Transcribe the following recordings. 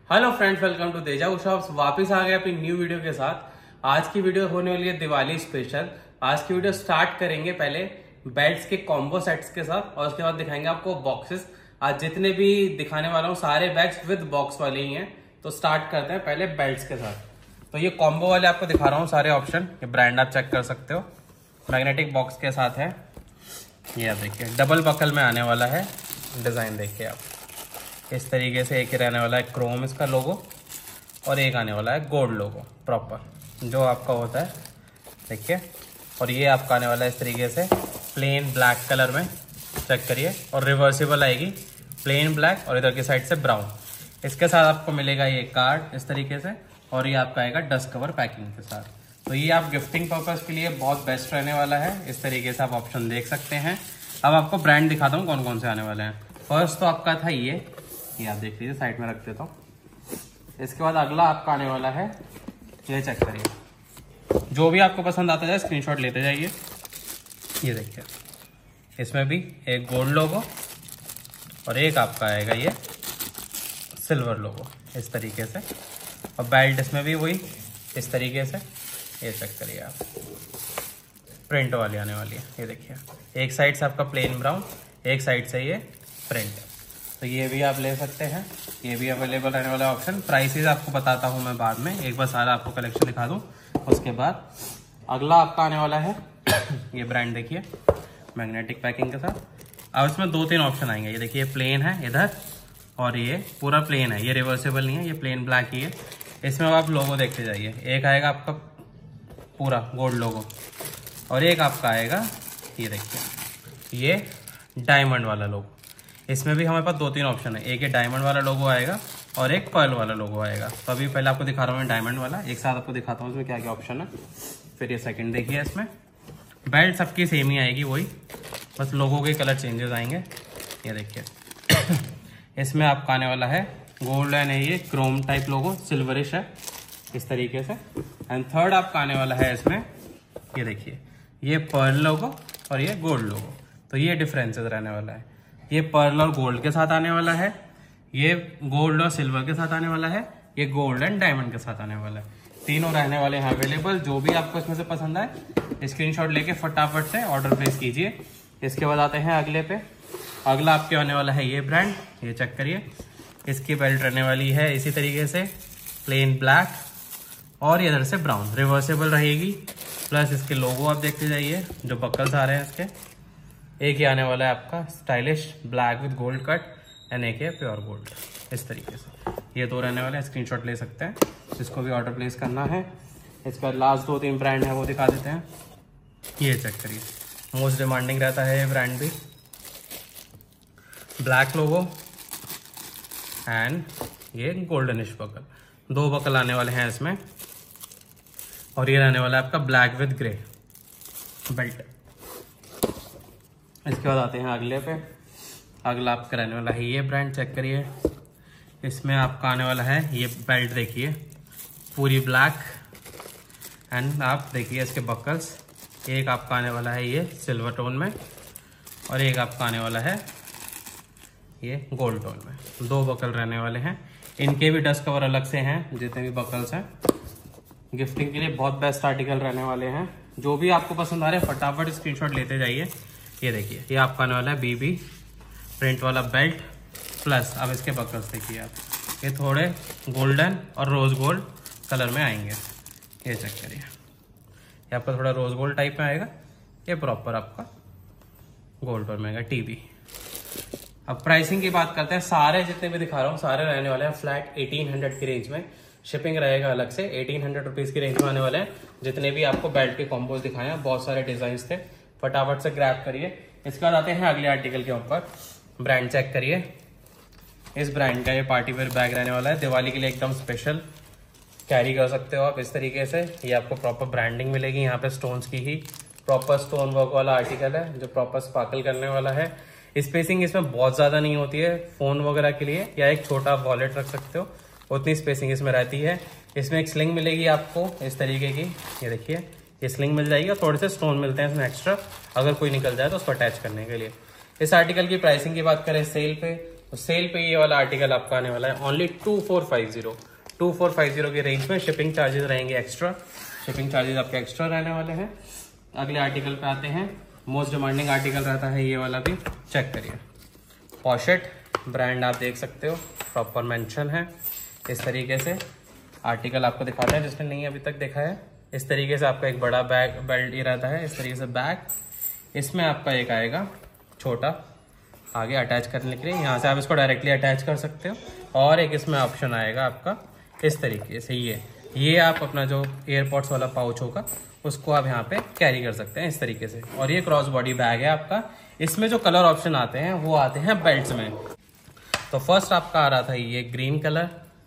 Hello friends, welcome to Teja shops. वापस आ गए अपनी न्यू वीडियो के साथ। आज की वीडियो होने वाली है दिवाली स्पेशल। आज की वीडियो स्टार्ट करेंगे पहले बेल्ट्स के कॉम्बो सेट्स के साथ और उसके बाद दिखाएंगे आपको बॉक्सेस। आज जितने भी दिखाने वाला हूँ सारे बैग्स विद बॉक्स वाले ही हैं। तो स्टार्ट करते हैं पहले बेल्ट्स के साथ। तो ये कॉम्बो वाले आपको दिखा रहा हूँ सारे ऑप्शन। ये ब्रांड आप चेक कर सकते हो। मैग्नेटिक बॉक्स के साथ है। ये आप देखिए डबल बकल में आने वाला है। डिजाइन देखिए आप, इस तरीके से एक ही रहने वाला है क्रोम इसका लोगो और एक आने वाला है गोल्ड लोगो प्रॉपर जो आपका होता है देखिए। और ये आपका आने वाला है इस तरीके से प्लेन ब्लैक कलर में, चेक करिए। और रिवर्सिबल आएगी प्लेन ब्लैक और इधर की साइड से ब्राउन। इसके साथ आपको मिलेगा ये कार्ड इस तरीके से और ये आपका आएगा डस्ट कवर पैकिंग के साथ। तो ये आप गिफ्टिंग पर्पज के लिए बहुत बेस्ट रहने वाला है। इस तरीके से आप ऑप्शन देख सकते हैं। अब आपको ब्रांड दिखाता हूँ कौन कौन से आने वाले हैं। फर्स्ट तो आपका था ये आप देख लीजिए, साइड में रख देता हूँ। इसके बाद अगला आपका आने वाला है, ये चेक करिए। जो भी आपको पसंद आता है स्क्रीनशॉट लेते जाइए। ये देखिए इसमें भी एक गोल्ड लोगो और एक आपका आएगा ये सिल्वर लोगो इस तरीके से। और बेल्ट इसमें भी वही इस तरीके से। ये चेक करिए आप, प्रिंट वाली आने वाली है। ये देखिए एक साइड से आपका प्लेन ब्राउन, एक साइड से ये प्रिंट। तो ये भी आप ले सकते हैं। ये भी अवेलेबल रहने वाला ऑप्शन। प्राइसेस आपको बताता हूँ मैं बाद में, एक बार सारा आपको कलेक्शन दिखा दूँ। उसके बाद अगला आपका आने वाला है ये ब्रांड देखिए मैग्नेटिक पैकिंग के साथ। अब इसमें दो तीन ऑप्शन आएंगे। ये देखिए प्लेन है इधर और ये पूरा प्लेन है, ये रिवर्सेबल नहीं है, ये प्लेन ब्लैक ही है। इसमें आप लोगो देखते जाइए। एक आएगा आपका पूरा गोल्ड लोगो और एक आपका आएगा ये देखिए ये डायमंड वाला लोगो। इसमें भी हमारे पास दो तीन ऑप्शन है। एक ये डायमंड वाला लोगो आएगा और एक पर्ल वाला लोगो आएगा। तो अभी पहले आपको दिखा रहा हूँ मैं डायमंड वाला, एक साथ आपको दिखाता हूँ इसमें क्या क्या ऑप्शन है। फिर ये सेकंड देखिए, इसमें बेल्ट सबकी सेम ही आएगी वही, बस लोगों के कलर चेंजेस आएंगे। ये देखिए इसमें आपका आने वाला है गोल्ड एंड ये क्रोम टाइप लोगो, सिल्वरिश है इस तरीके से। एंड थर्ड आपका आने वाला है इसमें ये देखिए ये पर्ल लोगो और ये गोल्ड लोगो। तो ये डिफरेंसेस रहने वाला है। ये पर्ल और गोल्ड के साथ आने वाला है, ये गोल्ड और सिल्वर के साथ आने वाला है, ये गोल्ड एंड डायमंड के साथ आने वाला है। तीनों रहने वाले हैं अवेलेबल। जो भी आपको इसमें से पसंद आए स्क्रीनशॉट लेके फटाफट से ऑर्डर प्लेस कीजिए। इसके बाद आते हैं अगले पे। अगला आपके आने वाला है ये ब्रांड, ये चेक करिए। इसकी बेल्ट रहने वाली है इसी तरीके से प्लेन ब्लैक और इधर से ब्राउन, रिवर्सेबल रहेगी। प्लस इसके लोगो आप देखते जाइए जो बकल्स आ रहे हैं इसके। एक ही आने वाला है आपका stylish black with gold cut and एक है प्योर गोल्ड इस तरीके से। ये दो रहने वाले हैं, स्क्रीनशॉट ले सकते हैं जिसको भी ऑर्डर प्लेस करना है। इसके बाद लास्ट दो तीन ब्रांड है वो दिखा देते हैं। ये चेक करिए, मोस्ट डिमांडिंग रहता है ये ब्रांड भी। ब्लैक लोगो एंड ये गोल्डनिश बकल, दो बकल आने वाले हैं इसमें। और ये रहने वाला है आपका ब्लैक विद ग्रे बेल्ट। इसके बाद आते हैं अगले पे। अगला आपका रहने वाला है ये ब्रांड, चेक करिए। इसमें आपका आने वाला है ये बेल्ट देखिए पूरी ब्लैक एंड आप देखिए इसके बकल्स। एक आपका आने वाला है ये सिल्वर टोन में और एक आपका आने वाला है ये गोल्ड टोन में। दो बकल रहने वाले हैं। इनके भी डस्ट कवर अलग से हैं जितने भी बकल्स हैं। गिफ्टिंग के लिए बहुत बेस्ट आर्टिकल रहने वाले हैं। जो भी आपको पसंद आ रहे हैं फटाफट स्क्रीनशॉट लेते जाइए। ये देखिए ये आपका आने वाला है बीबी प्रिंट वाला बेल्ट प्लस अब इसके बकल्स देखिए आप, ये थोड़े गोल्डन और रोज गोल्ड कलर में आएंगे। ये चेक करिए, ये आपका थोड़ा रोज गोल्ड टाइप में आएगा, ये प्रॉपर आपका गोल्ड पर में आएगा टीबी। अब प्राइसिंग की बात करते हैं। सारे जितने भी दिखा रहा हूँ सारे रहने वाले हैं फ्लैट 1800 की रेंज में। शिपिंग रहेगा अलग से, 1800 रुपीज की रेंज में आने वाले हैं। जितने भी आपको बेल्ट के कॉम्बोज दिखाए हैं, बहुत सारे डिजाइन थे, फटाफट से ग्रैब करिए। इसके बाद आते हैं अगले आर्टिकल के ऊपर। ब्रांड चेक करिए। इस ब्रांड का ये पार्टी वेयर बैग रहने वाला है। दिवाली के लिए एकदम स्पेशल कैरी कर सकते हो आप इस तरीके से। ये आपको प्रॉपर ब्रांडिंग मिलेगी यहाँ पे, स्टोन्स की ही प्रॉपर स्टोन वर्क वाला आर्टिकल है जो प्रॉपर स्पार्कल करने वाला है। स्पेसिंग इसमें बहुत ज्यादा नहीं होती है, फोन वगैरह के लिए या एक छोटा वॉलेट रख सकते हो, उतनी स्पेसिंग इसमें रहती है। इसमें एक स्लिंग मिलेगी आपको इस तरीके की, ये देखिए ये स्लिंग मिल जाएगी और थोड़े से स्टोन मिलते हैं इसमें एक्स्ट्रा, अगर कोई निकल जाए तो उसको अटैच करने के लिए। इस आर्टिकल की प्राइसिंग की बात करें सेल पे तो सेल पे ये वाला आर्टिकल आपका आने वाला है ओनली 2450 की रेंज में। शिपिंग चार्जेस रहेंगे एक्स्ट्रा, शिपिंग चार्जेस आपके एक्स्ट्रा रहने वाले हैं। अगले आर्टिकल पे आते हैं। मोस्ट डिमांडिंग आर्टिकल रहता है ये वाला भी, चेक करिए। पॉशेट ब्रांड आप देख सकते हो, प्रॉपर मेंशन है। इस तरीके से आर्टिकल आपको दिखाते हैं जिसने नहीं अभी तक देखा है। इस तरीके से आपका एक बड़ा बैग बेल्ट ही रहता है, इस तरीके से बैग। इसमें आपका एक आएगा छोटा आगे अटैच करने के लिए, यहाँ से आप इसको डायरेक्टली अटैच कर सकते हो। और एक इसमें ऑप्शन आएगा आपका इस तरीके से, ये आप अपना जो एयरपोर्ट्स वाला पाउच होगा उसको आप यहाँ पे कैरी कर सकते हैं इस तरीके से। और ये क्रॉस बॉडी बैग है आपका। इसमें जो कलर ऑप्शन आते हैं वो आते हैं बेल्ट्स में। तो फर्स्ट आपका आ रहा था ये ग्रीन कलर,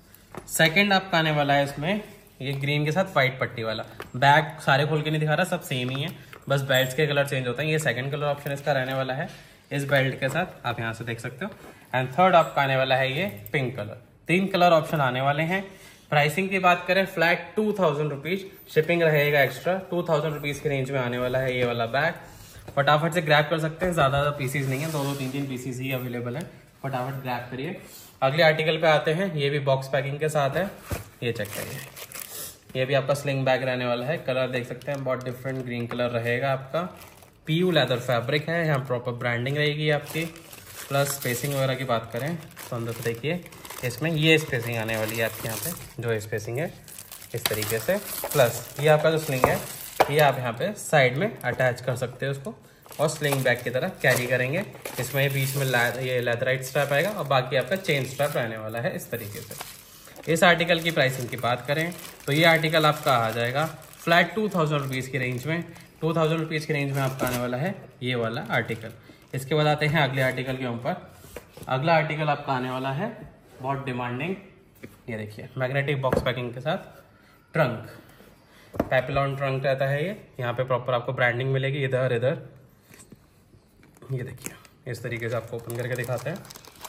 सेकंड आपका आने वाला है इसमें ये ग्रीन के साथ व्हाइट पट्टी वाला। बैग सारे खोल के नहीं दिखा रहा, सब सेम ही है, बस बेल्ट्स के कलर चेंज होते हैं। ये सेकंड कलर ऑप्शन इसका रहने वाला है इस बेल्ट के साथ, आप यहाँ से देख सकते हो। एंड थर्ड आपका आने वाला है ये पिंक कलर। 3 कलर ऑप्शन आने वाले हैं। प्राइसिंग की बात करें फ्लैट 2000 रुपीज, शिपिंग रहेगा एक्स्ट्रा। 2000 रुपीज की रेंज में आने वाला है ये वाला बैग। फटाफट से ग्रैब कर सकते हैं, ज्यादा पीसीज नहीं है, 2-3 पीसीज ही अवेलेबल है, फटाफट ग्रैब करिए। अगले आर्टिकल पे आते हैं, ये भी बॉक्स पैकिंग के साथ है, ये चेक करिए। ये भी आपका स्लिंग बैग रहने वाला है। कलर देख सकते हैं बहुत डिफरेंट ग्रीन कलर रहेगा आपका। पीयू लेदर फैब्रिक है, यहाँ प्रॉपर ब्रांडिंग रहेगी आपकी। प्लस स्पेसिंग वगैरह की बात करें तो अंदर से देखिए इसमें ये स्पेसिंग आने वाली है आपके यहाँ पे, जो स्पेसिंग है इस तरीके से। प्लस ये आपका जो स्लिंग है ये आप यहाँ पे साइड में अटैच कर सकते हो उसको, और स्लिंग बैग की तरह कैरी करेंगे। इसमें बीच में ये लेदराइट स्ट्रैप आएगा और बाकी आपका चेन स्ट्रैप रहने वाला है इस तरीके से। इस आर्टिकल की प्राइसिंग की बात करें तो ये आर्टिकल आपका आ जाएगा फ्लैट 2000 रुपीज़ की रेंज में। 2000 रुपीज़ की रेंज में आपका आने वाला है ये वाला आर्टिकल। इसके बाद आते हैं अगले आर्टिकल के ऊपर। अगला आर्टिकल आपका आने वाला है बहुत डिमांडिंग, ये देखिए मैग्नेटिक बॉक्स पैकिंग के साथ ट्रंक। पैपिलॉन ट्रंक रहता है ये, यहाँ पे प्रॉपर आपको ब्रांडिंग मिलेगी इधर इधर। ये देखिए इस तरीके से आपको ओपन करके दिखाते हैं।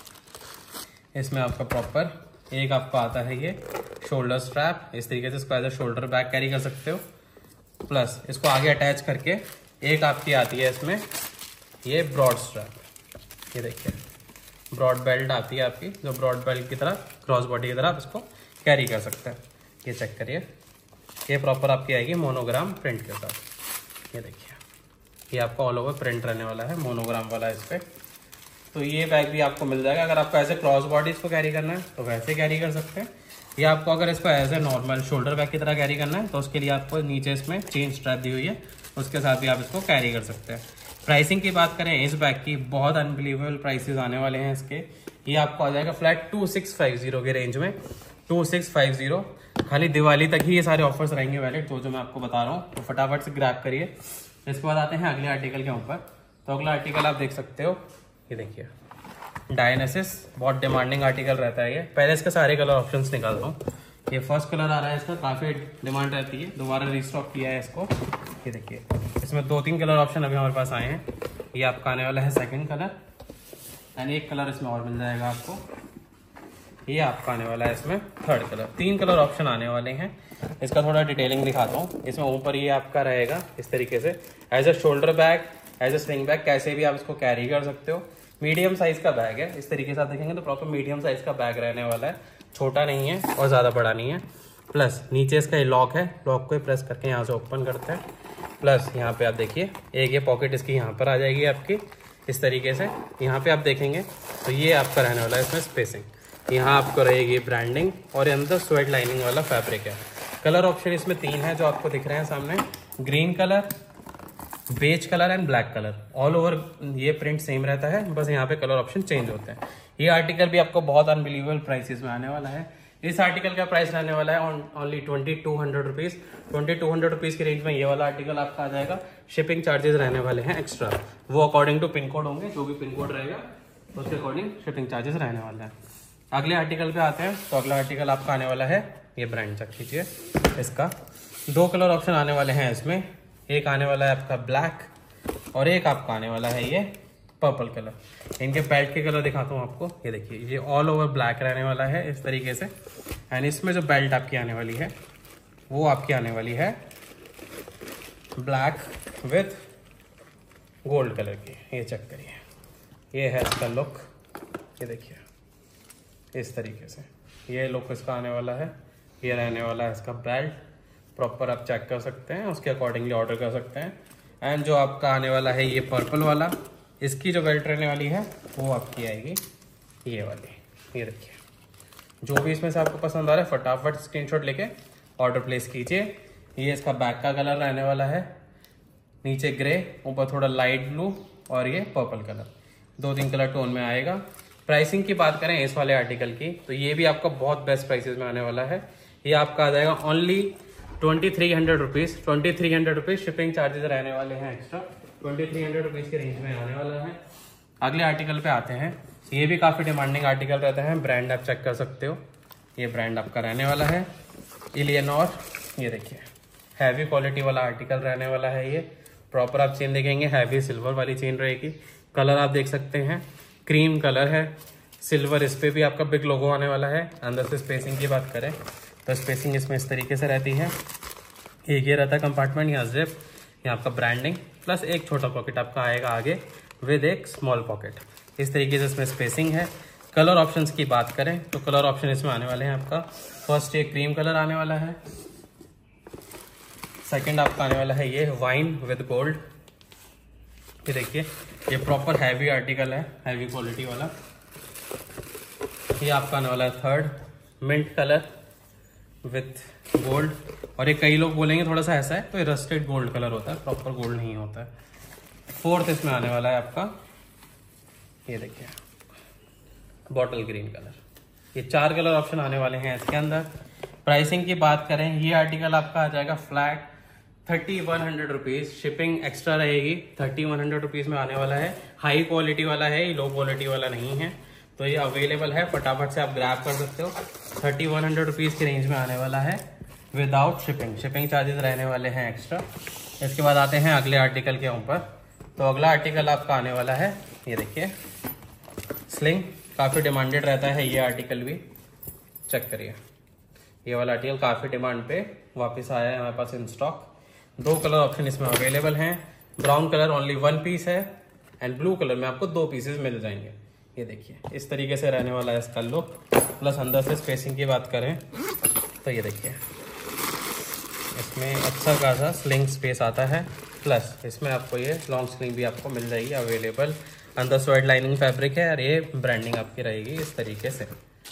इसमें आपका प्रॉपर एक आपका आता है ये शोल्डर स्ट्रैप, इस तरीके से इसको as a shoulder bag carry कर सकते हो। प्लस इसको आगे अटैच करके एक आपकी आती है इसमें ये ब्रॉड स्ट्रैप, ये देखिए ब्रॉड बेल्ट आती है आपकी, जो ब्रॉड बेल्ट की तरह क्रॉस बॉडी की तरह आप इसको कैरी कर सकते हैं। ये चेक करिए, ये प्रॉपर आपकी आएगी मोनोग्राम प्रिंट के साथ। ये देखिए ये आपका ऑल ओवर प्रिंट रहने वाला है, मोनोग्राम वाला इस पर। तो ये बैग भी आपको मिल जाएगा। अगर आपको ऐसे क्रॉस बॉडी इसको कैरी करना है तो वैसे कैरी कर सकते हैं, या आपको अगर इसको as a normal shoulder bag की तरह कैरी करना है तो उसके लिए आपको नीचे इसमें चेन स्ट्रैप दी हुई है, उसके साथ भी आप इसको कैरी कर सकते हैं। प्राइसिंग की बात करें इस बैग की, बहुत अनबिलीवेबल प्राइसेस आने वाले हैं इसके। ये आपको आ जाएगा फ्लैट 2650 के रेंज में, 2650। खाली दिवाली तक ही ये सारे ऑफर्स रहेंगे वैलिड, तो जो मैं आपको बता रहा हूँ, तो फटाफट से ग्रैब करिए। इसके बाद आते हैं अगले आर्टिकल के ऊपर। तो अगला आर्टिकल आप देख सकते हो, ये देखिए डायनेसिस, बहुत डिमांडिंग आर्टिकल रहता है ये। पहले इसके सारे कलर ऑप्शंस निकाल रहा हूँ। ये फर्स्ट कलर आ रहा है इसका, काफी डिमांड रहती है, दोबारा रिस्टॉक किया है इसको। ये देखिए इसमें 2-3 कलर ऑप्शन अभी हमारे पास आए हैं। ये आपका आने वाला है सेकंड कलर, एंड एक कलर इसमें और मिल जाएगा आपको। ये आपका आने वाला है इसमें थर्ड कलर। 3 कलर ऑप्शन आने वाले हैं। इसका थोड़ा डिटेलिंग दिखाता हूँ। इसमें ऊपर ये आपका रहेगा इस तरीके से as a shoulder bag, as a sling bag, कैसे भी आप इसको कैरी कर सकते हो। मीडियम साइज का बैग है, इस तरीके से आप देखेंगे तो प्रॉपर मीडियम साइज का बैग रहने वाला है, छोटा नहीं है और ज्यादा बड़ा नहीं है। प्लस नीचे इसका ये लॉक है, लॉक को प्रेस करके यहाँ से ओपन करते हैं। प्लस यहाँ पे आप देखिए एक ये पॉकेट इसकी यहाँ पर आ जाएगी आपकी इस तरीके से। यहाँ पे आप देखेंगे तो ये आपका रहने वाला है इसमें स्पेसिंग, यहाँ आपको रहेगी ब्रांडिंग, और अंदर स्वेट लाइनिंग वाला फैब्रिक है। कलर ऑप्शन इसमें 3 है जो आपको दिख रहे हैं सामने, green colour, beige colour and black colour. All over ये प्रिंट सेम रहता है, बस यहाँ पे कलर ऑप्शन चेंज होते हैं। ये आर्टिकल भी आपको बहुत अनबिलीवेबल प्राइसेस में आने वाला है। इस आर्टिकल का प्राइस रहने वाला है ओनली 2200 रुपीज। 2200 रुपीज की रेंज में ये वाला आर्टिकल आपका आ जाएगा। शिपिंग चार्जेस रहने वाले हैं एक्स्ट्रा, वो अकॉर्डिंग टू पिन कोड होंगे, जो भी पिन कोड रहेगा उसके अकॉर्डिंग शिपिंग चार्जेस रहने वाले हैं। अगले आर्टिकल पे आते हैं। तो अगला आर्टिकल आपका आने वाला है ये ब्रांड, चेक कीजिए इसका 2 कलर ऑप्शन आने वाले हैं इसमें। एक आने वाला है आपका ब्लैक और एक आपका आने वाला है ये पर्पल कलर। इनके बेल्ट के कलर दिखाता हूँ आपको। ये देखिए ये ऑल ओवर ब्लैक रहने वाला है इस तरीके से, एंड इसमें जो बेल्ट आपकी आने वाली है वो आपकी आने वाली है ब्लैक विथ गोल्ड कलर की। ये चेक करिए, ये है इसका लुक, ये देखिए इस तरीके से ये लुक इसका आने वाला है। ये रहने वाला है इसका बेल्ट, प्रॉपर आप चेक कर सकते हैं, उसके अकॉर्डिंगली ऑर्डर कर सकते हैं। एंड जो आपका आने वाला है ये पर्पल वाला, इसकी जो बेल्ट रहने वाली है वो आपकी आएगी ये वाली। ये देखिए, जो भी इसमें से आपको पसंद आ रहा है फटाफट स्क्रीनशॉट लेके ऑर्डर प्लेस कीजिए। ये इसका बैक का कलर रहने वाला है, नीचे ग्रे, ऊपर थोड़ा लाइट ब्लू और ये पर्पल कलर, 2-3 कलर टोन में आएगा। प्राइसिंग की बात करें इस वाले आर्टिकल की तो ये भी आपका बहुत बेस्ट प्राइसेस में आने वाला है। ये आपका आ जाएगा only 2300 rupees. 2300 rupees shipping charges रहने वाले हैं एक्स्ट्रा, 2300 रुपीज़ के रेंज में आने वाला है। अगले आर्टिकल पे आते हैं। ये भी काफ़ी डिमांडिंग आर्टिकल रहते हैं, ब्रांड आप चेक कर सकते हो। ये ब्रांड आपका रहने वाला है इलियनोर। ये देखिए हैवी क्वालिटी वाला आर्टिकल रहने वाला है। ये प्रॉपर आप चेन देखेंगे, हैवी सिल्वर वाली चेन रहेगी। कलर आप देख सकते हैं क्रीम कलर है, सिल्वर, इस पे भी आपका बिग लोगो आने वाला है। अंदर से स्पेसिंग की बात करें तो स्पेसिंग इसमें इस तरीके से रहती है। एक ये रहता है कंपार्टमेंट, यहाँ जिप, यहाँ आपका ब्रांडिंग, प्लस एक छोटा पॉकेट आपका आएगा आगे विद एक स्मॉल पॉकेट। इस तरीके से इसमें स्पेसिंग है। कलर ऑप्शंस की बात करें तो कलर ऑप्शन इसमें आने वाले हैं आपका, फर्स्ट ये क्रीम कलर आने वाला है, सेकंड आपका आने वाला है ये वाइन विद गोल्ड। ये देखिए ये प्रॉपर हैवी आर्टिकल है, हैवी क्वालिटी वाला। ये आपका आने वाला है third mint colour with gold. और ये कई लोग बोलेंगे थोड़ा सा ऐसा है तो ये रस्टेड गोल्ड कलर होता है, प्रॉपर गोल्ड नहीं होता है। फोर्थ इसमें आने वाला है आपका, ये देखिए बॉटल ग्रीन कलर। ये 4 कलर ऑप्शन आने वाले हैं इसके अंदर। प्राइसिंग की बात करें ये आर्टिकल आपका आ जाएगा फ्लैट 3100 रुपीज़, शिपिंग एक्स्ट्रा रहेगी। 3100 रुपीज़ में आने वाला है। हाई क्वालिटी वाला है, ये लो क्वालिटी वाला नहीं है, तो ये अवेलेबल है, फटाफट से आप ग्रैब कर सकते हो। 3100 रुपीज़ की रेंज में आने वाला है विदाउट शिपिंग। शिपिंग चार्जेस रहने वाले हैं एक्स्ट्रा। इसके बाद आते हैं अगले आर्टिकल के ऊपर। तो अगला आर्टिकल आपका आने वाला है, ये देखिए स्लिंग। काफ़ी डिमांडेड रहता है ये आर्टिकल भी, चेक करिए। ये वाला आर्टिकल काफ़ी डिमांड पे वापस आया है हमारे पास इन स्टॉक। 2 कलर ऑप्शन इसमें अवेलेबल हैं। ब्राउन कलर ओनली 1 पीस है एंड ब्लू कलर में आपको 2 पीसेस मिल जाएंगे। ये देखिए इस तरीके से रहने वाला है इसका लुक। प्लस अंदर से स्पेसिंग की बात करें तो ये देखिए इसमें अच्छा खासा स्लिंग स्पेस आता है, प्लस इसमें आपको ये लॉन्ग स्लिंग भी आपको मिल जाएगी अवेलेबल। अंदर स्वेट लाइनिंग फैब्रिक है और ये ब्रांडिंग आपकी रहेगी इस तरीके से।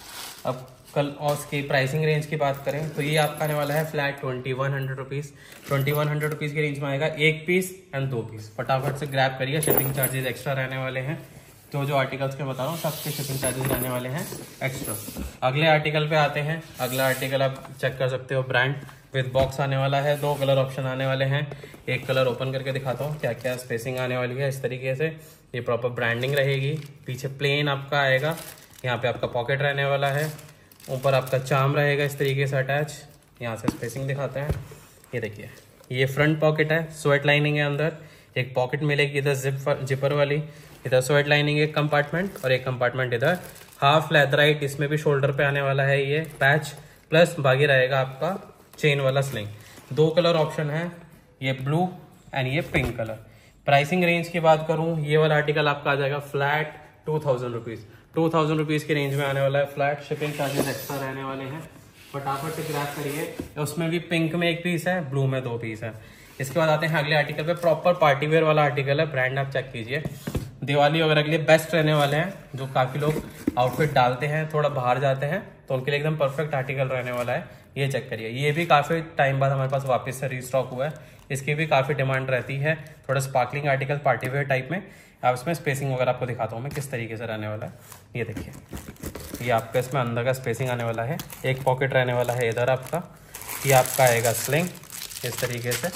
अब कल और उसकी प्राइसिंग रेंज की बात करें तो ये आपका आने वाला है फ्लैट 2100 रुपीज़। 2100 रुपीज़ की रेंज में आएगा 1 पीस एंड 2 पीस। फटाफट से ग्रैब करिए, शिपिंग चार्जेस एक्स्ट्रा रहने वाले हैं। तो जो आर्टिकल्स के बता रहा हूँ सबके शिपिंग चार्जेस रहने वाले हैं एक्स्ट्रा। अगले आर्टिकल पे आते हैं। अगला आर्टिकल आप चेक कर सकते हो, ब्रांड विद बॉक्स आने वाला है। 2 कलर ऑप्शन आने वाले हैं। एक कलर ओपन करके दिखाता हूँ क्या क्या स्पेसिंग आने वाली है। इस तरीके से ये प्रॉपर ब्रांडिंग रहेगी। पीछे प्लेन आपका आएगा, यहाँ पे आपका पॉकेट रहने वाला है, ऊपर आपका चार्म रहेगा इस तरीके से अटैच। यहाँ से स्पेसिंग दिखाते हैं, ये देखिए ये फ्रंट पॉकेट है, स्वेट लाइनिंग है अंदर, एक पॉकेट मिलेगी इधर जिपर वाली, इधर स्वेट लाइनिंग एक कंपार्टमेंट और एक कंपार्टमेंट इधर हाफ लेदराइट। इसमें भी शोल्डर पे आने वाला है ये पैच, प्लस बाकी रहेगा आपका चेन वाला स्लिंग। 2 कलर ऑप्शन है, ये ब्लू एंड ये पिंक कलर। प्राइसिंग रेंज की बात करूं ये वाला आर्टिकल आपका आ जाएगा फ्लैट 2000 रुपीज़। 2000 रुपीज़ की रेंज में आने वाला है फ्लैट। शिपिंग चार्जेस एक्स्ट्रा रहने वाले हैं, फटाफट से ग्रैब करिए। उसमें भी पिंक में 1 पीस है, ब्लू में 2 पीस है। इसके बाद आते हैं अगले आर्टिकल पे, प्रॉपर पार्टी वेयर वाला आर्टिकल है। ब्रांड आप चेक कीजिए, दिवाली वगैरह के लिए बेस्ट रहने वाले हैं। जो काफ़ी लोग आउटफिट डालते हैं, थोड़ा बाहर जाते हैं, तो उनके लिए एकदम परफेक्ट आर्टिकल रहने वाला है। ये चेक करिए, ये भी काफ़ी टाइम बाद हमारे पास वापस से रीस्टॉक हुआ है। इसकी भी काफ़ी डिमांड रहती है, थोड़ा sparkling article party wear type में। अब इसमें स्पेसिंग वगैरह आपको दिखाता हूँ मैं किस तरीके से रहने वाला है। ये देखिए ये आपका इसमें अंदर का स्पेसिंग आने वाला है, एक पॉकेट रहने वाला है इधर आपका, ये आपका आएगा स्लिंग इस तरीके से,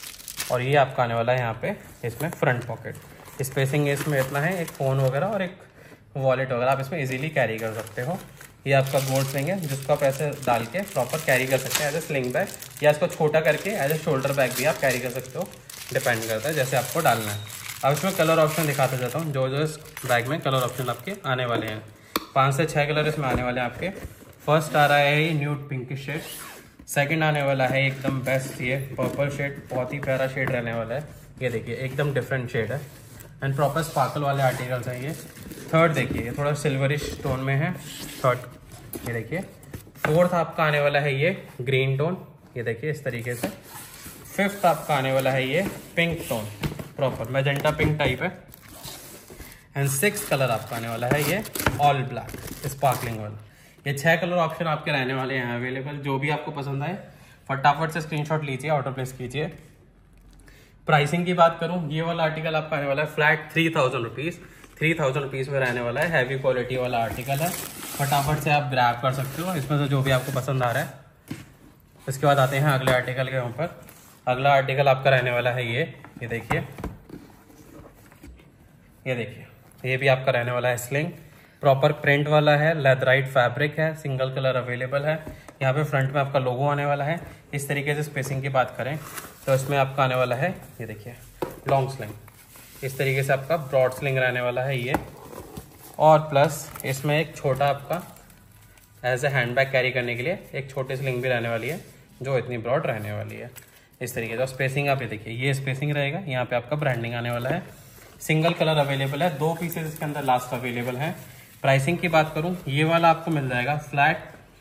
और ये आपका आने वाला है यहाँ पे इसमें फ्रंट पॉकेट। स्पेसिंग इसमें इतना है, एक फ़ोन वगैरह और एक वॉलेट वगैरह आप इसमें इजीली कैरी कर सकते हो। ये आपका गोल्ड स्लिंग है जिसको आप ऐसे डाल के प्रॉपर कैरी कर सकते हैं एज ए स्लिंग बैग, या इसको छोटा करके एज ए शोल्डर बैग भी आप कैरी कर सकते हो, डिपेंड करता है जैसे आपको डालना है। अब इसमें कलर ऑप्शन दिखाते जाता हूँ, जो इस बैग में कलर ऑप्शन आपके आने वाले हैं। 5 से 6 कलर इसमें आने वाले हैं आपके। फर्स्ट आ रहा है ये न्यूड पिंकिश शेड, सेकंड आने वाला है एकदम बेस्ट ये पर्पल शेड, बहुत ही प्यारा शेड रहने वाला है। ये देखिए एकदम डिफरेंट शेड है। एंड प्रॉपर स्पार्कल वाले आर्टिकल्स हैं ये। थर्ड देखिए, ये थोड़ा सिल्वरिश टोन में है। थर्ड ये देखिए। फोर्थ आपका आने वाला है ये ग्रीन टोन, ये देखिए इस तरीके से। फिफ्थ आपका आने वाला है ये pink tone, proper magenta pink type है। एंड सिक्स कलर आपका आने वाला है ये ऑल ब्लैक स्पार्कलिंग वाला। ये 6 कलर ऑप्शन आपके रहने वाले हैं अवेलेबल। जो भी आपको पसंद आए फटाफट से स्क्रीनशॉट लीजिए, ऑर्डर प्लेस कीजिए। प्राइसिंग की बात करूं, ये वाला आर्टिकल आपका आने वाला है फ्लैट 3000 रुपीज़। 3000 रुपीज़ में रहने वाला है। हैवी क्वालिटी वाला आर्टिकल है, फटाफट से आप ग्रैब कर सकते हो इसमें से जो भी आपको पसंद आ रहा है। इसके बाद आते हैं अगले आर्टिकल के ऊपर। अगला आर्टिकल आपका रहने वाला है ये देखिए, ये देखिए, ये भी आपका रहने वाला है स्लिंग। प्रॉपर प्रिंट वाला है, लेदराइट फैब्रिक है, सिंगल कलर अवेलेबल है। यहाँ पे फ्रंट में आपका लोगो आने वाला है। इस तरीके से स्पेसिंग की बात करें तो इसमें आपका आने वाला है ये देखिए लॉन्ग स्लिंग। इस तरीके से आपका ब्रॉड स्लिंग रहने वाला है ये। और प्लस इसमें एक छोटा आपका एज ए हैंडबैग कैरी करने के लिए एक छोटी स्लिंग भी रहने वाली है, जो इतनी ब्रॉड रहने वाली है इस तरीके से। स्पेसिंग आप ये देखिए, ये स्पेसिंग रहेगा। यहाँ पे आपका ब्रांडिंग आने वाला है। सिंगल कलर अवेलेबल है, 2 पीसेस इसके अंदर लास्ट अवेलेबल है। प्राइसिंग की बात करूं, ये वाला आपको मिल जाएगा फ्लैट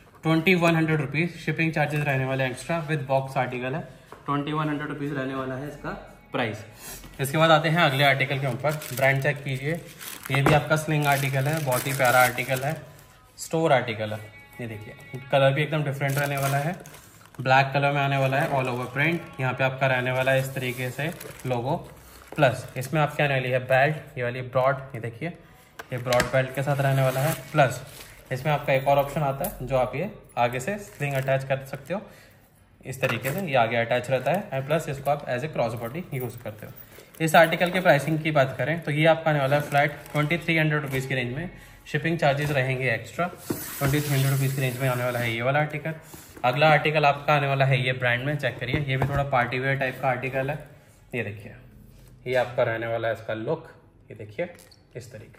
2100 रुपीज़। शिपिंग चार्जेस रहने वाले एक्स्ट्रा विद बॉक्स आर्टिकल है। 2100 रुपीज़ रहने वाला है इसका प्राइस। इसके बाद आते हैं अगले आर्टिकल के ऊपर। ब्रांड चेक कीजिए, ये भी आपका स्लिंग आर्टिकल है, बहुत ही प्यारा आर्टिकल है, स्टोर आर्टिकल है। ये देखिए कलर भी एकदम डिफरेंट रहने वाला है, ब्लैक कलर में आने वाला है, ऑल ओवर प्रिंट। यहाँ पे आपका रहने वाला है इस तरीके से लोगो। प्लस इसमें आपके आने वाली है बेल्ट, ये वाली ब्रॉड, ये देखिए ये ब्रॉड बेल्ट के साथ रहने वाला है। प्लस इसमें आपका एक और ऑप्शन आता है जो आप ये आगे से स्लिंग अटैच कर सकते हो इस तरीके से, ये आगे अटैच रहता है। एंड प्लस इसको आप as a cross body use करते हो। इस आर्टिकल के प्राइसिंग की बात करें तो ये आपका आने वाला है फ्लैट 2300 रुपीज़ की रेंज में। शिपिंग चार्जेस रहेंगे एक्स्ट्रा। 2300 रुपीज़ की रेंज में आने वाला है ये वाला आर्टिकल। अगला आर्टिकल आपका आने वाला है ये ब्रांड में, चेक करिए, ये भी थोड़ा पार्टी वेयर टाइप का आर्टिकल है। ये देखिए ये आपका रहने वाला है इसका लुक, ये देखिए इस तरीके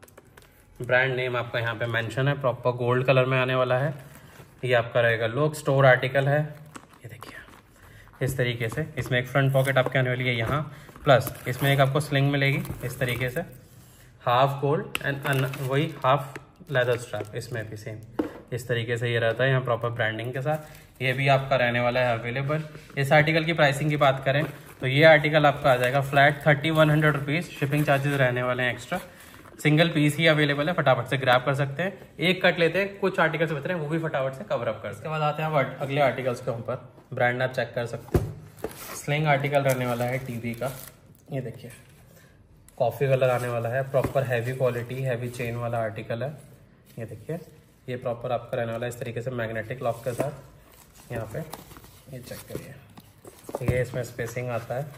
से। ब्रांड नेम आपका यहाँ पे मेंशन है, प्रॉपर गोल्ड कलर में आने वाला है। ये आपका रहेगा लुक, स्टोर आर्टिकल है, ये देखिए इस तरीके से। इसमें एक फ्रंट पॉकेट आपके आने वाली है यहाँ, प्लस इसमें एक आपको स्लिंग मिलेगी इस तरीके से, हाफ गोल्ड एंड वही हाफ लेदर स्ट्रैप इसमें भी सेम इस तरीके से ये रहता है यहाँ प्रॉपर ब्रांडिंग के साथ। ये भी आपका रहने वाला है अवेलेबल। इस आर्टिकल की प्राइसिंग की बात करें तो ये आर्टिकल आपका आ जाएगा फ्लैट 3100 रुपीज़। शिपिंग चार्जेस रहने वाले हैं एक्स्ट्रा। सिंगल पीस ही अवेलेबल है, फटाफट से ग्रैब कर सकते हैं। एक कट लेते हैं, कुछ आर्टिकल्स बच रहे हैं वो भी फटाफट से कवर अप कर सकते हैं। उसके बाद आते हैं अगले आर्टिकल्स के ऊपर। ब्रांड आप चेक कर सकते हैं, स्लिंग आर्टिकल रहने वाला है टीवी का, ये देखिए कॉफ़ी कलर आने वाला है, proper heavy quality heavy chain वाला आर्टिकल है। ये देखिए ये प्रॉपर आपका रहने वाला है इस तरीके से मैग्नेटिक लॉक के साथ। यहाँ पे ये चेक करिए, ये इसमें स्पेसिंग आता है,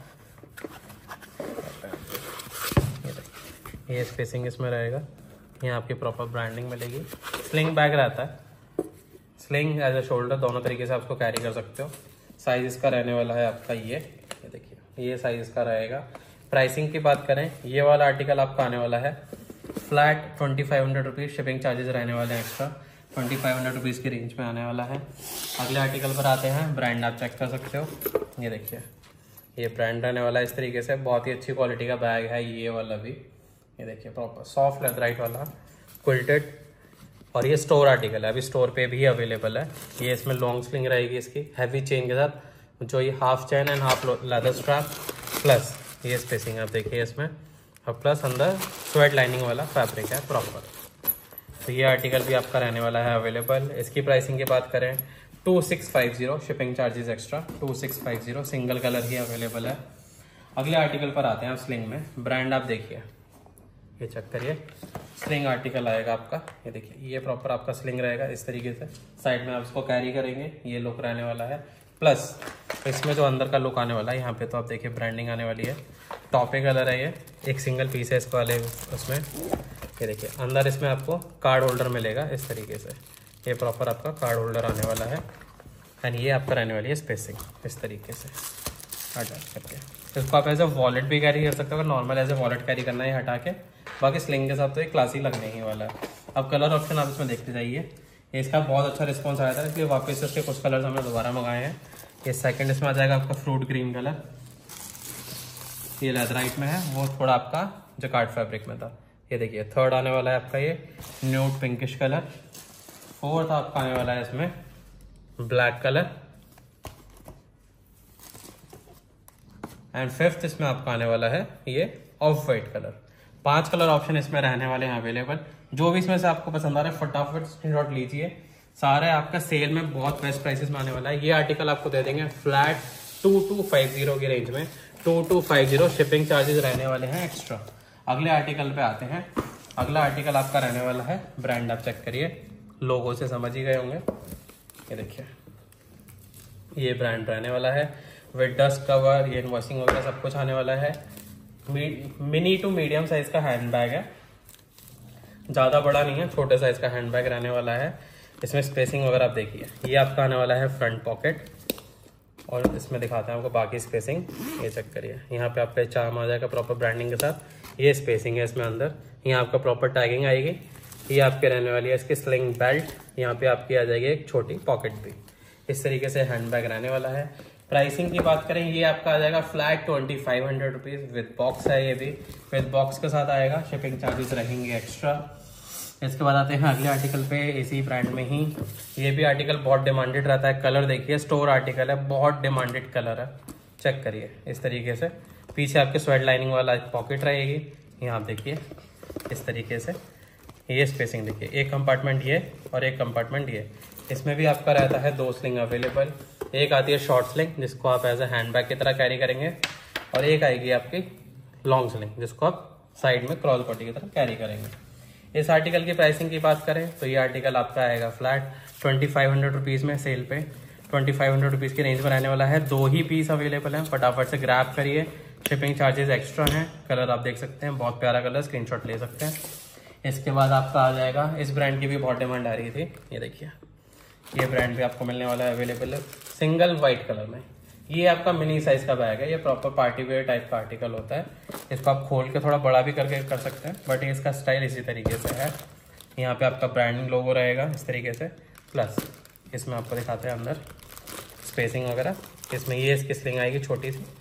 ये स्पेसिंग इसमें रहेगा। यहाँ आपकी प्रॉपर ब्रांडिंग मिलेगी। स्लिंग बैग रहता है, स्लिंग एज ए शोल्डर, दोनों तरीके से आप उसको कैरी कर सकते हो। साइज इसका रहने वाला है आपका ये देखिए ये साइज इसका रहेगा। प्राइसिंग की बात करें, ये वाला आर्टिकल आपका आने वाला है फ्लैट 2500 रुपीज़। शिपिंग चार्जेस रहने वाले हैं एक्स्ट्रा। 2500 रुपीज़ की रेंज में आने वाला है। अगले आर्टिकल पर आते हैं। ब्रांड आप चेक कर सकते हो, ये देखिए ये ब्रांड रहने वाला है इस तरीके से, बहुत ही अच्छी क्वालिटी का बैग है ये वाला भी। ये देखिए प्रॉपर सॉफ्ट लेदराइट वाला क्विल्टेड, और ये स्टोर आर्टिकल है, अभी स्टोर पे भी अवेलेबल है। ये इसमें लॉन्ग स्लिंग रहेगी इसकी हैवी चेन के साथ, जो ये half chain and half leather strap, plus ये स्पेसिंग आप देखिए इसमें, और प्लस अंदर स्वेट लाइनिंग वाला फैब्रिक है प्रॉपर। तो ये आर्टिकल भी आपका रहने वाला है अवेलेबल। इसकी प्राइसिंग की बात करें 2650, shipping charges extra 2650, single colour ही अवेलेबल है। अगले आर्टिकल पर आते हैं आप स्लिंग में। ब्रांड आप देखिए, ये चेक करिए, स्लिंग आर्टिकल आएगा आपका, ये देखिए ये प्रॉपर आपका स्लिंग रहेगा इस तरीके से, साइड में आप इसको कैरी करेंगे, ये लुक रहने वाला है। प्लस इसमें जो अंदर का लुक आने वाला है, यहाँ पे तो आप देखिए ब्रांडिंग आने वाली है, टॉपे कलर है ये, एक सिंगल पीस है इसको वाले उसमें। ये देखिए अंदर इसमें आपको कार्ड होल्डर मिलेगा इस तरीके से, ये प्रॉपर आपका कार्ड होल्डर आने वाला है। एंड ये आपका रहने वाली है स्पेसिंग इस तरीके से अटैच करके। इसको आप एज ए वॉलेट भी कैरी कर सकते हो, अगर normal as a wallet carry करना है हटा के। बाकी स्लिंग के साथ तो एक क्लासी लगने ही वाला है। अब कलर ऑप्शन आप इसमें देखते जाइए, इसका बहुत अच्छा रिस्पॉन्स आया था, इसलिए वापस से उसके कुछ कलर्स हमने दोबारा मंगाए हैं। ये सेकंड इसमें आ जाएगा आपका फ्रूट ग्रीन कलर, ये लेदराइट में है, वो थोड़ा आपका जकार्ड फैब्रिक में था। ये देखिए थर्ड आने वाला है आपका ये न्यूड पिंकिश कलर। फोर्थ आपका आने वाला है इसमें ब्लैक कलर। एंड फिफ्थ इसमें आपका आने वाला है ये off white colour. 5 colour option इसमें रहने वाले हैं अवेलेबल। जो भी इसमें से आपको पसंद आ रहा है फटाफट स्क्रीनशॉट लीजिए। सारे आपका सेल में बहुत बेस्ट प्राइसेस में आने वाला है। ये आर्टिकल आपको दे देंगे फ्लैट 2250 की रेंज में। 2250 शिपिंग चार्जेस रहने वाले हैं एक्स्ट्रा। अगले आर्टिकल पे आते हैं। अगला आर्टिकल आपका रहने वाला है, ब्रांड आप चेक करिए, लोगो से समझ ही गए होंगे। ये देखिए ये ब्रांड रहने वाला है विद डस्ट कवर, ये इनवॉइसिंग वगैरह सब कुछ आने वाला है। मिनी टू मीडियम साइज का हैंड बैग है, ज़्यादा बड़ा नहीं है, छोटे साइज का हैंड बैग रहने वाला है। इसमें स्पेसिंग वगैरह आप देखिए। ये आपका आने वाला है फ्रंट पॉकेट, और इसमें दिखाते हैं आपको बाकी स्पेसिंग। ये चेक करिए, यहाँ पे आपका चार्म आ जाएगा प्रॉपर ब्रांडिंग के साथ। ये स्पेसिंग है इसमें अंदर, यहाँ आपका प्रॉपर टैगिंग आएगी। ये आपके रहने वाली है इसकी स्लिंग बेल्ट, यहाँ पे आपकी आ जाएगी एक छोटी पॉकेट भी। इस तरीके से हैंड बैग रहने वाला है। प्राइसिंग की बात करें, ये आपका आ जाएगा फ्लैट 2500 रुपीज़। विद बॉक्स है, ये भी विद बॉक्स के साथ आएगा। शिपिंग चार्जेस रहेंगे एक्स्ट्रा। इसके बाद आते हैं अगले आर्टिकल पे, इसी ब्रांड में ही। ये भी आर्टिकल बहुत डिमांडेड रहता है। कलर देखिए, स्टोर आर्टिकल है, बहुत डिमांडेड कलर है। चेक करिए इस तरीके से। पीछे आपके स्वेट लाइनिंग वाला पॉकेट रहेगी। यहाँ आप देखिए इस तरीके से। ये स्पेसिंग देखिए, एक कंपार्टमेंट ये और एक कंपार्टमेंट ये। इसमें भी आपका रहता है 2 स्लिंग अवेलेबल। एक आती है शॉर्ट स्लिंग जिसको आप एज ए हैंड बैग की तरह कैरी करेंगे, और एक आएगी आपकी लॉन्ग स्लिंग जिसको आप साइड में क्रॉल पट्टी की तरह कैरी करेंगे। इस आर्टिकल की प्राइसिंग की बात करें तो ये आर्टिकल आपका आएगा फ्लैट 2500 रुपीज़ में। सेल पे 2500 रुपीज़ की रेंज में रहने वाला है। 2 ही पीस अवेलेबल हैं, फटाफट से ग्रैब करिए। शिपिंग चार्जेस एक्स्ट्रा हैं। कलर आप देख सकते हैं, बहुत प्यारा कलर, स्क्रीनशॉट ले सकते हैं। इसके बाद आपका आ जाएगा, इस ब्रांड की भी बहुत डिमांड आ रही थी। ये देखिए ये ब्रांड भी आपको मिलने वाला है अवेलेबल है, सिंगल वाइट कलर में। ये आपका मिनी साइज का बैग है। ये प्रॉपर पार्टी वेयर टाइप का आर्टिकल होता है। इसको आप खोल के थोड़ा बड़ा भी करके कर सकते हैं, बट इसका स्टाइल इसी तरीके से है। यहाँ पे आपका ब्रांडिंग लोगो रहेगा इस तरीके से। प्लस इसमें आपको दिखाते हैं अंदर स्पेसिंग वगैरह। इसमें ये इसकी स्लिंग आएगी छोटी सी,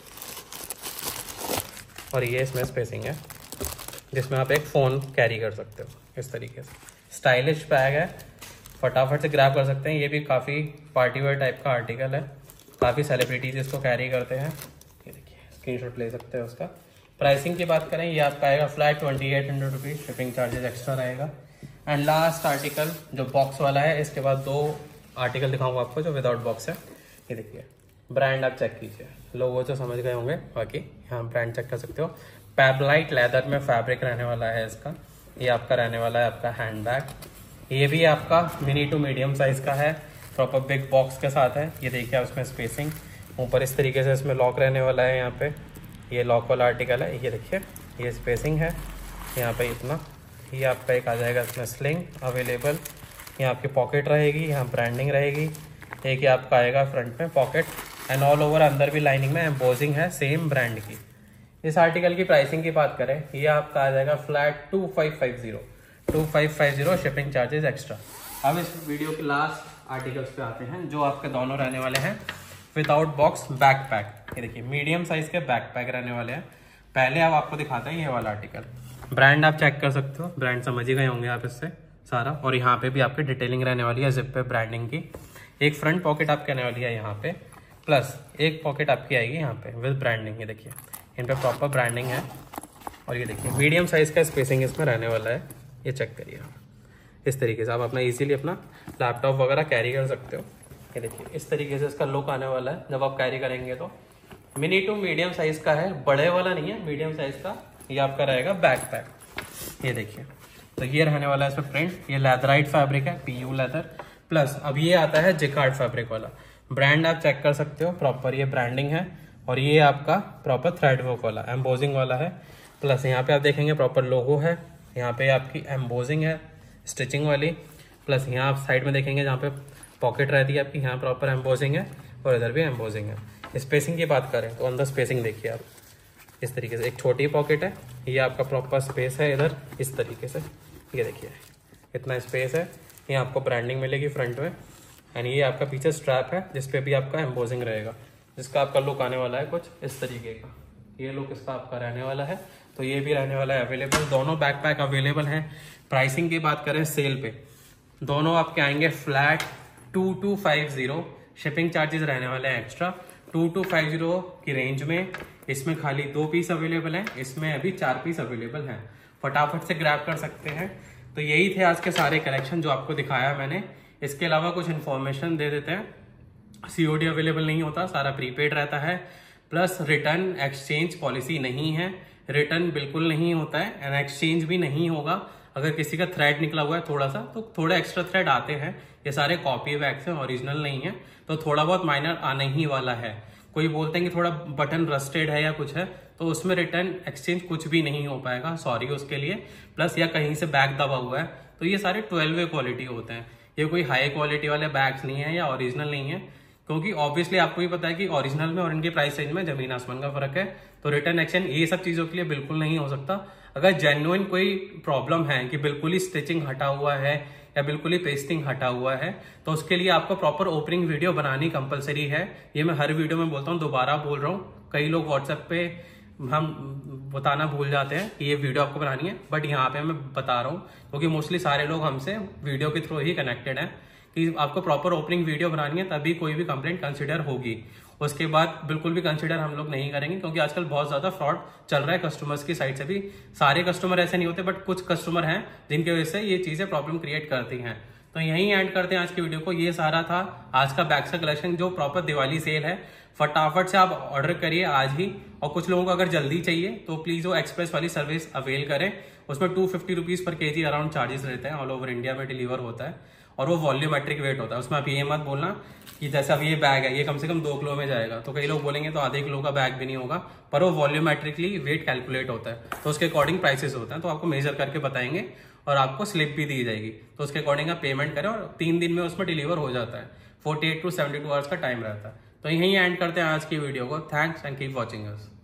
और ये इसमें स्पेसिंग है जिसमें आप एक फ़ोन कैरी कर सकते हो इस तरीके से। स्टाइलिश बैग है, फटाफट से ग्रैब कर सकते हैं। ये भी काफ़ी पार्टी वेयर टाइप का आर्टिकल है, काफ़ी सेलिब्रिटीज इसको कैरी करते हैं। ये देखिए स्क्रीनशॉट ले सकते हैं उसका। प्राइसिंग की बात करें, ये आपका आएगा flat 2800 rupees. Shipping charges extra रहेगा। एंड लास्ट आर्टिकल जो बॉक्स वाला है, इसके बाद 2 आर्टिकल दिखाऊंगा आपको जो विदाउट बॉक्स है। ये देखिए ब्रांड आप चेक कीजिए, लोगों तो समझ गए होंगे, बाकी यहाँ ब्रांड चेक कर सकते हो। पैबलाइट लेदर में फैब्रिक रहने वाला है इसका। ये आपका रहने वाला है आपका हैंड बैग। ये भी आपका मिनी टू मीडियम साइज का है, प्रॉपर बिग बॉक्स के साथ है। ये देखिए उसमें स्पेसिंग ऊपर इस तरीके से इसमें लॉक रहने वाला है। यहाँ पे ये लॉक वाला आर्टिकल है। ये देखिए ये स्पेसिंग है यहाँ पे इतना। ये आपका एक आ जाएगा इसमें स्लिंग अवेलेबल। यहाँ आपकी पॉकेट रहेगी, यहाँ ब्रांडिंग रहेगी। एक ही आपका आएगा फ्रंट में पॉकेट, एंड ऑल ओवर अंदर भी लाइनिंग में एम्बोजिंग है सेम ब्रांड की। इस आर्टिकल की प्राइसिंग की बात करें, ये आपका आ जाएगा फ्लैट 2550 शिपिंग चार्जेस एक्स्ट्रा। अब इस वीडियो के लास्ट आर्टिकल्स पे आते हैं जो आपके दोनों रहने वाले हैं विदाउट बॉक्स बैकपैक। ये देखिए मीडियम साइज के बैकपैक रहने वाले हैं। पहले अब आपको दिखाते हैं ये वाला आर्टिकल। ब्रांड आप चेक कर सकते हो, ब्रांड समझ ही गए होंगे आप इससे सारा। और यहाँ पे भी आपकी डिटेलिंग रहने वाली है जिप पे ब्रांडिंग की। एक फ्रंट पॉकेट आपकी आने वाली है यहाँ पे, प्लस एक पॉकेट आपकी आएगी यहाँ पे विद ब्रांडिंग। ये देखिए इन पे प्रॉपर ब्रांडिंग है। और ये देखिए मीडियम साइज का स्पेसिंग इसमें रहने वाला है। ये चेक करिए आप इस तरीके से, आप अपना इजीली अपना लैपटॉप वगैरह कैरी कर सकते हो। ये देखिए इस तरीके से इसका लुक आने वाला है जब आप कैरी करेंगे तो। मिनी टू मीडियम साइज का है, बड़े वाला नहीं है, मीडियम साइज का ये आपका रहेगा बैकपैक। ये देखिए तो ये रहने वाला है इसमें प्रिंट। ये लेदराइट फैब्रिक है, PU लेदर। प्लस अब ये आता है जिकार्ड फैब्रिक वाला। ब्रांड आप चेक कर सकते हो, प्रॉपर ये ब्रांडिंग है। और ये आपका प्रॉपर थ्रेड वर्क वाला एम्बोजिंग वाला है। प्लस यहाँ पे आप देखेंगे प्रॉपर लोगो है, यहाँ पे आपकी एम्बोजिंग है स्टिचिंग वाली। प्लस यहाँ आप साइड में देखेंगे जहाँ पे पॉकेट रहती है आपकी, यहाँ प्रॉपर एम्बोजिंग है और इधर भी एम्बोजिंग है। स्पेसिंग की बात करें तो अंदर स्पेसिंग देखिए आप इस तरीके से। एक छोटी पॉकेट है, ये आपका प्रॉपर स्पेस है इधर इस तरीके से। ये देखिए इतना स्पेस है। ये आपको ब्रांडिंग मिलेगी फ्रंट में। एंड ये आपका पीछे स्ट्रैप है जिसपे भी आपका एम्बोजिंग रहेगा, जिसका आपका लुक आने वाला है कुछ इस तरीके का। ये लुक इसका आपका रहने वाला है। तो ये भी रहने वाला है अवेलेबल, दोनों बैकपैक अवेलेबल हैं। प्राइसिंग की बात करें सेल पे, दोनों आपके आएंगे फ्लैट 2250, शिपिंग चार्जेस रहने वाले हैं एक्स्ट्रा 2250 की रेंज में। इसमें खाली 2 पीस अवेलेबल हैं, इसमें अभी 4 पीस अवेलेबल हैं, फटाफट से ग्रैब कर सकते हैं। तो यही थे आज के सारे कलेक्शन जो आपको दिखाया मैंने। इसके अलावा कुछ इन्फॉर्मेशन दे देते हैं। COD अवेलेबल नहीं होता, सारा प्रीपेड रहता है, प्लस रिटर्न एक्सचेंज पॉलिसी नहीं है, रिटर्न बिल्कुल नहीं होता है एंड एक्सचेंज भी नहीं होगा। अगर किसी का थ्रेड निकला हुआ है थोड़ा सा, तो थोड़ा एक्स्ट्रा थ्रेड आते हैं, ये सारे कॉपी बैग्स हैं, ओरिजिनल नहीं है, तो थोड़ा बहुत माइनर आने ही वाला है। कोई बोलते हैं कि थोड़ा बटन रस्टेड है या कुछ है, तो उसमें रिटर्न एक्सचेंज कुछ भी नहीं हो पाएगा, सॉरी उसके लिए। प्लस या कहीं से बैग दबा हुआ है, तो ये सारे 12वे क्वालिटी होते हैं, ये कोई हाई क्वालिटी वाले बैग्स नहीं है या ओरिजिनल नहीं है, क्योंकि ऑब्वियसली आपको भी पता है कि ओरिजिनल में और इनकी प्राइस रेंज में जमीन आसमान का फर्क है। तो रिटर्न एक्सचेंज ये सब चीजों के लिए बिल्कुल नहीं हो सकता। अगर जेन्युइन कोई प्रॉब्लम है कि बिल्कुल ही स्टिचिंग हटा हुआ है या बिल्कुल ही पेस्टिंग हटा हुआ है, तो उसके लिए आपको प्रॉपर ओपनिंग वीडियो बनानी कंपलसरी है। ये मैं हर वीडियो में बोलता हूँ, दोबारा बोल रहा हूँ। कई लोग व्हाट्सएप पे हम बताना भूल जाते हैं कि ये वीडियो आपको बनानी है, बट यहाँ पे मैं बता रहा हूँ क्योंकि मोस्टली सारे लोग हमसे वीडियो के थ्रू ही कनेक्टेड हैं कि आपको प्रॉपर ओपनिंग वीडियो बनानी है, तभी कोई भी कंप्लेंट कंसिडर होगी। उसके बाद बिल्कुल भी कंसिडर हम लोग नहीं करेंगे, क्योंकि आजकल बहुत ज्यादा फ्रॉड चल रहा है कस्टमर्स की साइड से भी। सारे कस्टमर ऐसे नहीं होते, बट कुछ कस्टमर हैं जिनकी वजह से ये चीजें प्रॉब्लम क्रिएट करती हैं। तो यहीं एंड करते हैं आज की वीडियो को। ये सारा था आज का बैग्स का कलेक्शन जो प्रॉपर दिवाली सेल है। फटाफट से आप ऑर्डर करिए आज ही, और कुछ लोगों को अगर जल्दी चाहिए तो प्लीज वो एक्सप्रेस वाली सर्विस अवेल करें। उसमें 250 rupees per KG around charges रहते हैं, ऑल ओवर इंडिया में डिलीवर होता है, और वो वॉल्यूमेट्रिक वेट होता है। उसमें आप ये मत बोलना कि जैसे अब ये बैग है, ये कम से कम 2 किलो में जाएगा, तो कई लोग बोलेंगे तो आधे किलो का बैग भी नहीं होगा, पर वो वॉल्यूमेट्रिकली वेट कैलकुलेट होता है, तो उसके अकॉर्डिंग प्राइसेस होते हैं। तो आपको मेजर करके बताएंगे और आपको स्लिप भी दी जाएगी, तो उसके अकॉर्डिंग आप पेमेंट करें, और 3 दिन में उसमें डिलीवर हो जाता है। 48 to 72 आवर्स का टाइम रहता है। तो यहीं एंड करते हैं आज की वीडियो को। Thanks and keep watching us.